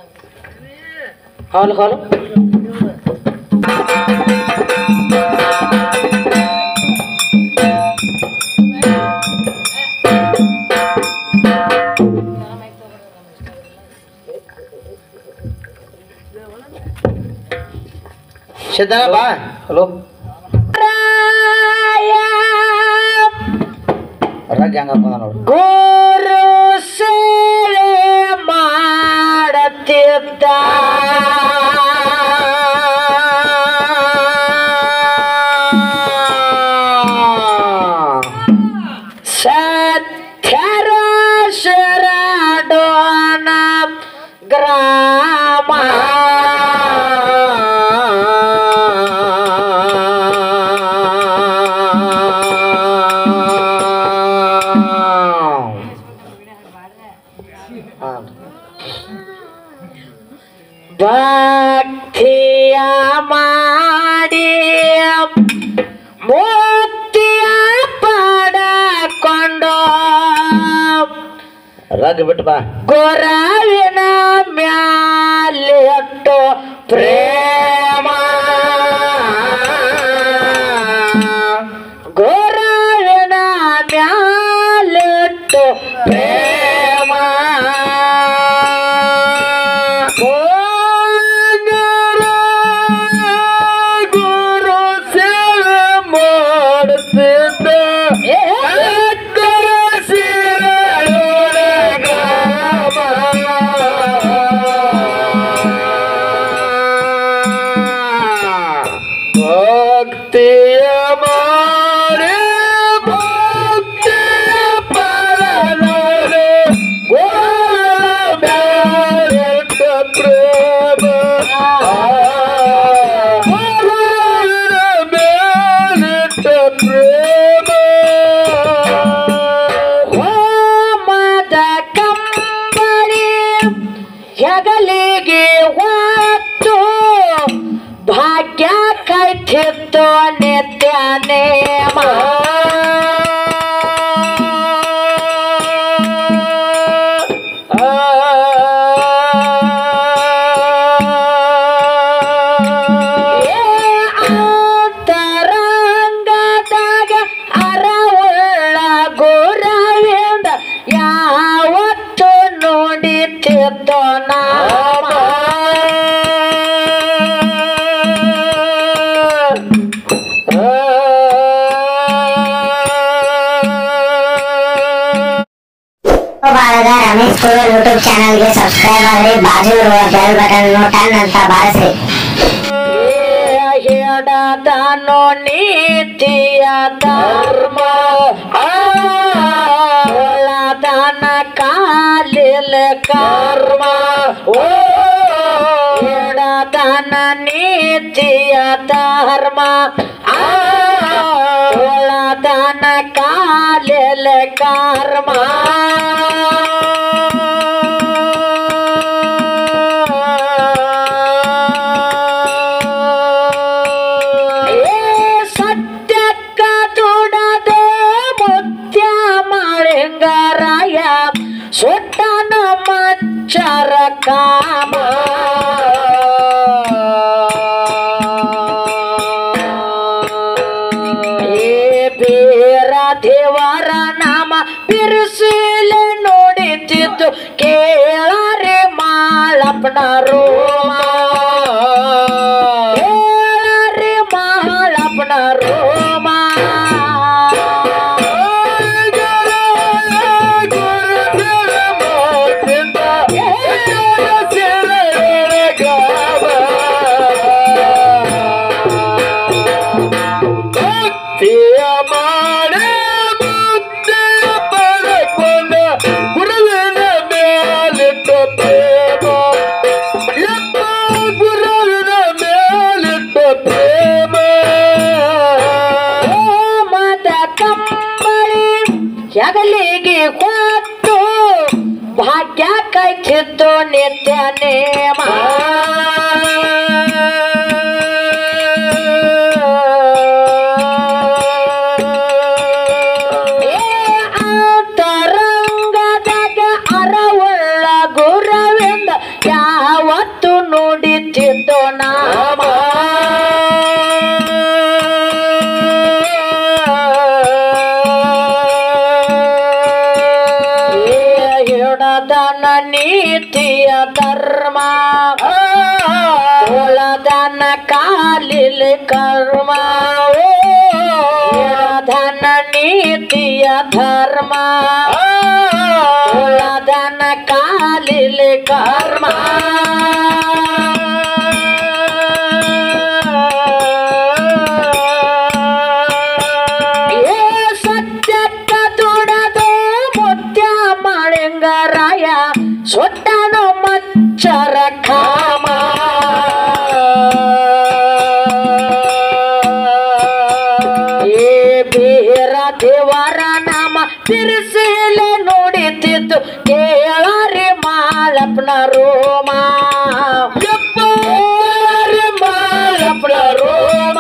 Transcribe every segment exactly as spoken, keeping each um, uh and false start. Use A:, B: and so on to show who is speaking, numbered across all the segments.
A: ಹಾಲು ಹಾಲು ಸಿದ್ಧ ಬಾ ಹಲೋ ರಗ್ ಹೆಂಗ ನೋಡಿ ಗುರು ಸೇವೆ ಮಾಡತಿದ್ದ ಸತ್ಯರ ಶರಣೋನ ಗ್ರಾಮ ಭಕ್ತಿಯ ಮಾಡಿ ಮುಕ್ತಿಯ ಪಡಕೊಂಡು ರಗ್ ಬಿಟ್ಟು ಬಾ ಗೊರವಿನ ಮ್ಯಾಲಿಟ್ಟು ಪ್ರೇಮ ಗೊರವಿನ ಮ್ಯಾಲಿಟ್ಟು ಪ್ರೇಮ ಹೆಗಲಿಗೆ ಹೊತ್ತು ಭಾಗ್ಯ ಕೈತಿತ್ತು ನಿತ್ಯ ನೇಮ ಅಂತರಂಗದಾಗ ಅರವುಳ್ಳ ಗುರವಿಂದ ಯಾವತ್ತು ನೋಡಿತಿತ್ತು ನಾಮ
B: ಬಾಳದ ರಮೇಶ್ ಕುರುಲ್ ಯೂಟ್ಯೂಬ್ ಚಾನಲ್ಗೆ ಸಬ್ಸ್ಕ್ರೈಬ್ ಆಗ್ರಿ ಬಾಜು ಇರುವ ಬೆಲ್ ಬಟನ್ ಟನ್ ಅಂತ ಬಾರಿಸಿ
A: ಹೇಳದನು ನೀತಿಯ ಧರ್ಮ ಒಳದನ ಕಾಲಿಲ ಕರ್ಮ ಹೇಳದನ ನೀತಿಯ ಧರ್ಮ ಒಳದನ ಕಾಲಿಲ ಕರ್ಮ ಸುಟ್ಟನ ಮಚ್ಚರ ಕಾಮ ಏ ಬೀರ ದೇವರ ನಾಮ ಬಿರುಸಿಲ ನೋಡಿತಿದ್ದು ಕೇಳರೆ ಮಾಳಪ್ಪನ ರೋಮ ಕೇಳರೆ ಮಾಳಪ್ಪನ ರೋಮ ಹೆಗಲಿಗೆ ಕೊಟ್ಟು ಭಾಗ್ಯ ಕೈತಿದ್ದು ನಿತ್ಯ ನೇಮ ಅಂತರಂಗದಾಗ ಅರವುಳ್ಳ ಗುರವಿಂದ ಯಾವ ಧನ ಕಾಲಿಲಿ ಕರ್ಮ ಧನ ನೀತಿಯ ಧರ್ಮ ಧನ ಕಾಲಿಲಿ ಕರ್ಮ ಏ ಸತ್ಯಕ್ಕ ದುಡದು ಮುತ್ಯ ಮಳಿಂಗರಾಯ ಸೊಟ್ಟನು ಮಚ್ಚರ ಕಾಮ ಏ ಬೀರ ದೇವರ ನಾಮ ತಿರ್ಸಿಲೆ ನುಡಿತಿತ್ತು ಕೇಳರಿ ಮಾಳಪ್ಪನ ರೋಮ ಎಪ್ಪರಿ ಮಾಳಪ್ಪನ ರೋಮ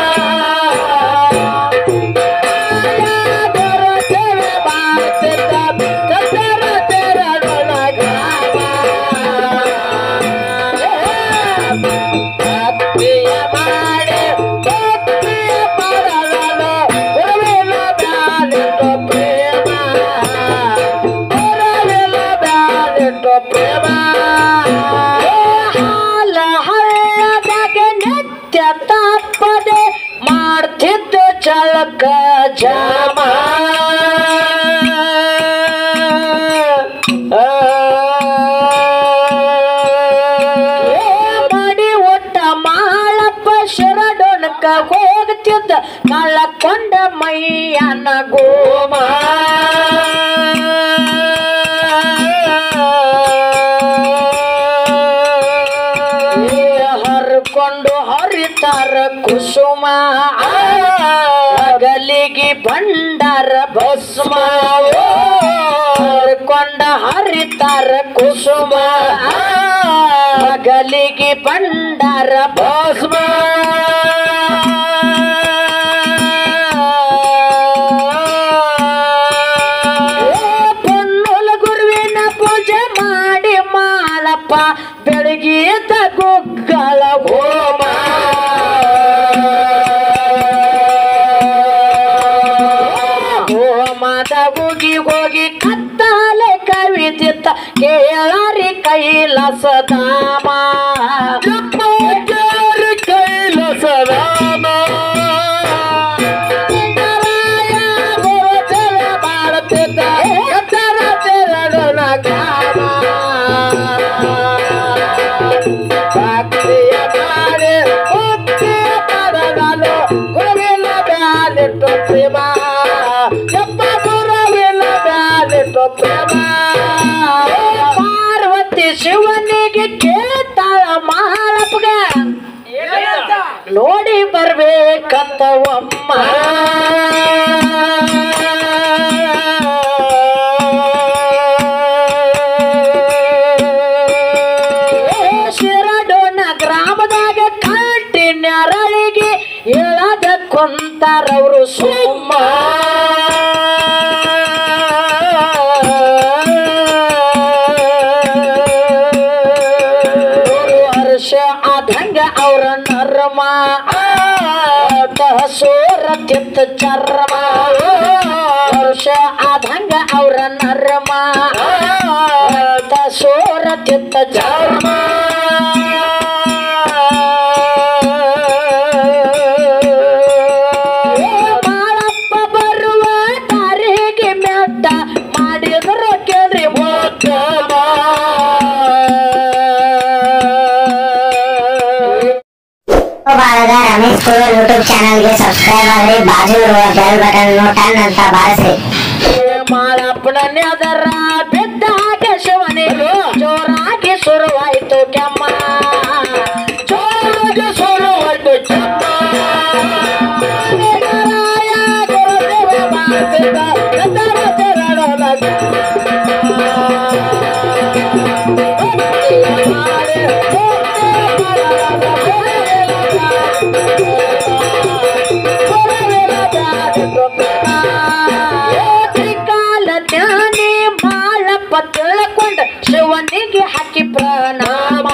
A: ಹಾಲ ಹಳ್ಳದಾಗ ನಿತ್ಯ ತಪ್ಪದೆ ಮಾಡ್ತಿದ್ದ ಚಳಕ ಜಾಮ ಮಾಡಿ ಒಟ್ಟ ಮಾಳಪ್ಪ ಶರಡೊಣಕ ಹೋಗ್ತಿದ್ದ ಕಳ್ಳಕೊಂಡ ಮೈಯನ ಗೋಮ ಹರ್ಕೊಂಡು ಹರಿತಾರ ಕುಸುಮ ಗಲಿಗಿ ಭಂಡಾರ ಭಸ್ಮ ಹರ್ಕೊಂಡ ಹರಿತಾರ ಕುಸುಮ ಗಲಿಗಿ ಭಂಡಾರ ಭಸ್ಮ ಪೊನ್ನೊಲ ಗುರುವಿನ ಪೂಜೆ ಮಾಡಿ ಮಾಳಪ್ಪ ಬೆಳಗೀತ ಗುಗ್ಗಳ ಹೋಮ ಹೋಮದ ಹೋಗಿ ಹೋಗಿ ಕತ್ತಲೆ ಕವಿತಿತ್ತ ಕೇಳರಿ ಕೈಲಾಸಧಾಮ ಕೈಲಾಸಧಾಮ ಗುರುಜಲ ಮಾಡುತ್ತಿದ್ದ ಎತ್ತರ ತೆರಳನ ಗ್ರಾಮ ಭಕ್ತಿಯ ಮಾಡಿ ಭಕ್ತಿಯ ಪಡಗಲು ಗುರುವಿನ ಬ್ಯಾಲಿಟ್ಟು ಪ್ರೇಮ ಎಪ್ಪ ಗುರುವಿನ ಬ್ಯಾಲಿಟ್ಟು ಪ್ರೇಮ ಪಾರ್ವತಿ ಶಿವನಿಗೆ ಕೇಳ್ತಾಳ ಮಾಳಪ್ಪಗ ನೋಡಿ ಬರ್ಬೇಕಂತ ಒಮ್ಮ ಶಿರಡೋಣ ಗ್ರಾಮದಾಗ ಕಾಟಿ ನೆರಳಿಗೆ ಹೇಳದ ಕೊಂತಾರವರು ಸುಮ್ಮ ವರ್ಷ ಆದಂಗ ಅವರ ನರ್ಮ ಸೋರ ತಿತ್ತ ಚರ್ಮ ವರ್ಷ ಆದಂಗ ಅವರ ನರ್ಮ ಸೋರ ತಿತ್ತ ಚರ್ಮ ಮಾಳಪ್ಪ ಬರುವ ತಾರಿಗೆ ಮೆಟ್ಟ ಮಾಡಿದ್ರು ಕೇಳ್ರಿ ಹೋಗ್ತಮ
B: ಬಾಳದ ರಮೇಶ್ ಕುರುಲ್ ಯೂಟ್ಯೂಬ್ ಚಾನಲ್ಗೆ ಸಬ್ಸ್ಕ್ರೈಬ್ ಆಗ್ರಿ ಬಾಜು ಇರುವ ಬೆಲ್ ಬಟನ್ ಟನ್ ಅಂತ ಬಾರಿಸ್ರಿ
A: ಮಾಳಪ್ಪನ ನೆದರ ಬಿದ್ದಾಗ ಶಿವನಿಗೆ ಜೋರಾಗಿ ಶುರುವಾಯ್ತು ಕೆಮ್ಮ ಜೋರಾಗಿ ಶುರುವಾಯ್ತು ಕೆಮ್ಮ ಗುರುದೇವ ಮಾಡ್ತಿದ್ದ ಎತ್ತರ ತೆರಳೋಣ ತ್ರಿಕಾಲ ಜ್ಞಾನಿ ಮಾಳಪ್ಪ ತಿಳ್ಕೊಂಡ ಶಿವನಿಗೆ ಹಾಕಿ ಪ್ರಣಾಮ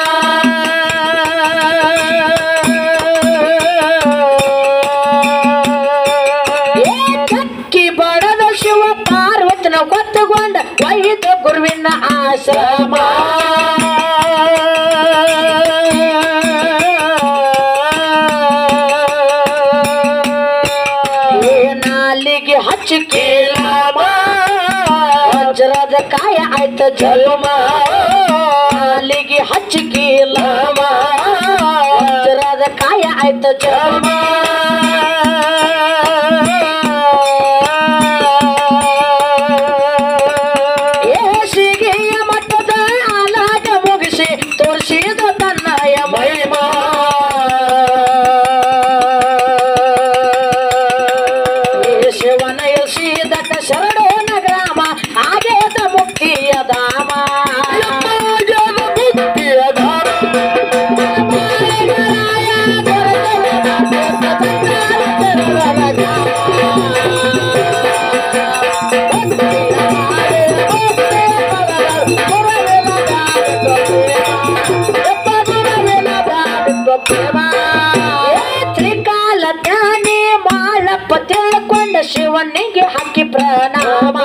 A: ಕಕ್ಕಿ ಬಡದ ಶಿವ ಪಾರ್ವತನ ಗೊತ್ತುಕೊಂಡ ವೈದ್ಯ ಗುರುವಿನ ಆಶ್ರಮ ಜಲಮ ಅಲ್ಲಿಗೆ ಹಚ್ಚಿಕಿಲ್ಲ ವಜ್ರದ ಕಾಯ ಆಯ್ತ ಜಲಮ ಏಸಿಗೆಯ ಮಟ್ಟದ ಅಲಾಗ ಮುಗಿಸಿ ತೋರಿಸಿದ ತನ್ನಯ ಮಹಿಮಾ ಶಿವನಯಸಿದಕ ಶರಣೋನ ಗ್ರಾಮ ಆಗೇದ ಮುಕ್ತಿಯ ಧಾಮ ಮುಕ್ತಿಯ ಧಾಮ ತ್ರಿಕಾಲ ಜ್ಞಾನಿ ಮಾಳಪ್ಪ ತಿಳ್ಕೊಂಡ ಶಿವನಿಗೆ ಹಾಕಿ ಪ್ರಣಾಮ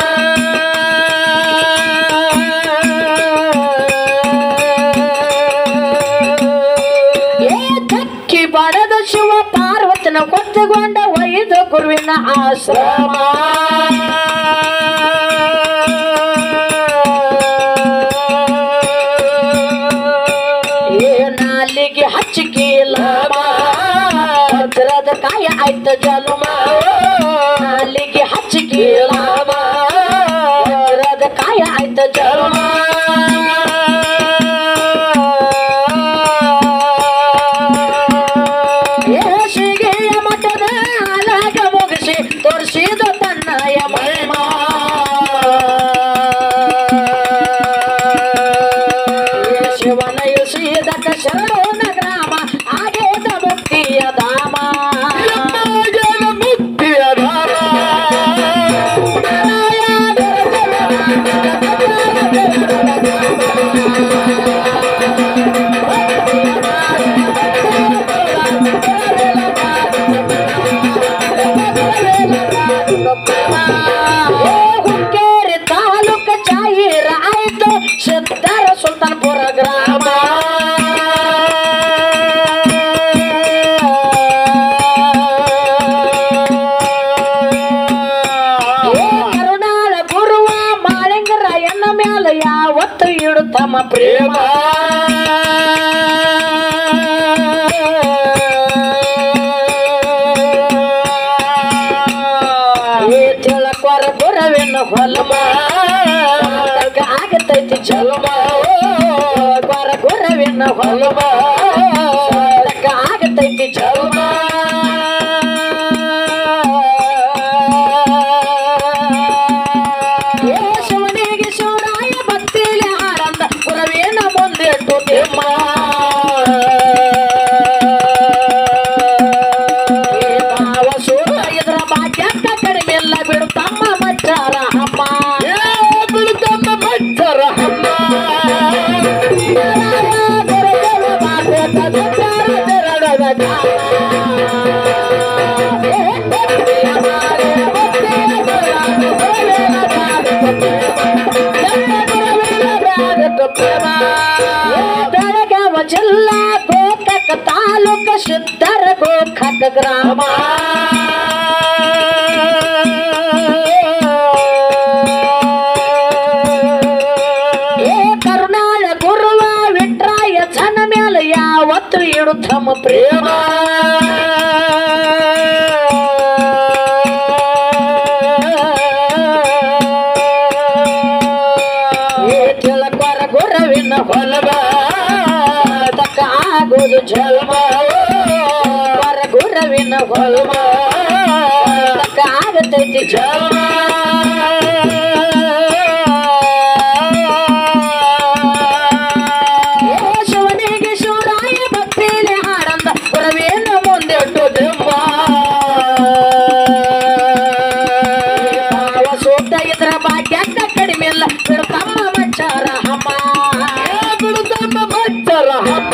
A: ಏ ತಕ್ಕಿ ಬಡದ ಶಿವ ಪಾರ್ವತನ ಕೊತ್ತಗೊಂಡ ಒಯ್ದು ಗುರುವಿನ ಆಶ್ರಮ ಏನಾಲಿಗೆ ಹಚ್ಚಿಕಿಲ್ಲ ವಜ್ರದ ಕಾಯ ಆಯ್ತ ಜಲಮ ನಾಲಿಗೆ ಹಚ್ಚಿಕಿಲ್ಲ ವಜ್ರದ ಕಾಯ ಆಯ್ತ ಜಲಮ ಏಸಿಗೆಯ ಮಠದ ಅಲಾಗ ಮುಗಿಸಿ ತೋರಿಸಿದ ತನ್ನಯ ಮಹಿಮಾ ಶಿವನಯಸಿದಕ ಶರಣೋನ ಗ್ರಾಮ ಆಗೇದ ಮುಕ್ತಿಯ ಧಾಮ ಮುಕ್ತಿಯ ಧಾಮ ಹುಕ್ಕೇರಿ ತಾಲೂಕ ಜಾಹೀರ ಆಯ್ತು ಸಿದ್ದಾರ ಸುಲ್ತಾನ್ಪುರ ಗ್ರಾಮ ಕರುಣಾಳ ಗುರುವ ಮಾಳಿಂಗರಾಯನ ಮ್ಯಾಲ ಯಾವತ್ತು ಇಡುತ್ತಮ ಪ್ರೇಮ ತಿಳಕೊರ ಗುರವಿನ ಹೊಲಮ ಆಗತೈತಿ ಜಲಮ ಕೊರ ಗುರವಿನ ಹೊಲಮ ಆಗತೈತಿ ಜಲಮ ಶಿವನಿಗೆ ಶಿವರಾಯ ಭಕ್ತಿಲಿ ಆನಂದ ಗುರವಿನ ಮುಂದಿಟ್ಟು ತಿಮ್ಮ ಇದ್ರ ಭಾಗ್ಯಕ್ಕ ಕಡಿಮೆ ಎಲ್ಲ ಬಿಡು ತಮ್ಮ ಮಚ್ಚಾರ ಅಮ್ಮ ಬಿಡು ತಮ್ಮ ಮಚ್ಚಾರ ಅಮ್ಮ ಬೆಳಗಾವ ಜಿಲ್ಲಾ ಗೋಕಾಕ ತಾಲೂಕ ಸಿದ್ದರ ಗೋಕಾಕ ಗ್ರಾಮ ಕರುಣಾಳ ಗುರುವ ವಿಟ್ರಾಯ ಜನ ಮೇಲೆ ಯಾವತ್ತು ಇಡುತ್ತಮ ಪ್ರೇಮ ತಿಳಕೊರ ಗುರವಿನ ಹೊಲವ ತಕ್ಕ ಆಗೋದು ಜಲಮ ಕೊರ ಗುರವಿನ ಹೊಲವ ತಕ್ಕ ಆಗತೈತಿ ಜಲಮ ಶಿವನಿಗೆ ಶಿವರಾಯ ಭಕ್ತಿಲಿ ಆನಂದ ಗುರವಿನ ಮುಂದಿಟ್ಟು ದಿಮ್ಮ ಸೂಕ್ತ ಇದ್ರ ಭಾಗ್ಯಕ್ಕ ಕಡಿಮೆ ಇಲ್ಲ ಬಿಡು ತಮ್ಮ ಮಚ್ಚಾರ ಅಮ್ಮ ಬಿಡು ತಮ್ಮ ಮಚ್ಚಾರ ಅಮ್ಮ